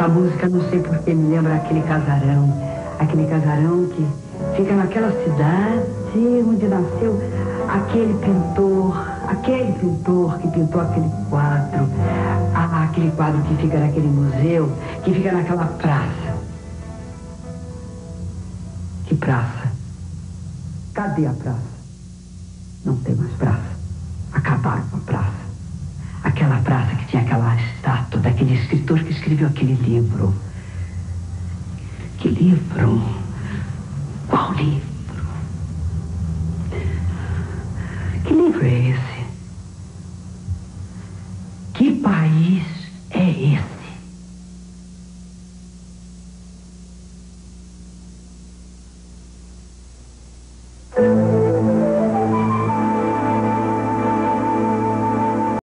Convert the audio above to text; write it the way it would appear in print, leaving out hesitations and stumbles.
Essa música, não sei por que, me lembra aquele casarão que fica naquela cidade onde nasceu aquele pintor que pintou aquele quadro que fica naquele museu, que fica naquela praça. Que praça? Cadê a praça? Não tem mais praça. Acabaram com a praça. Aquela praça que tinha aquela estátua daquele escritor que escreveu aquele livro. Que livro? Qual livro? Que livro é esse? Que país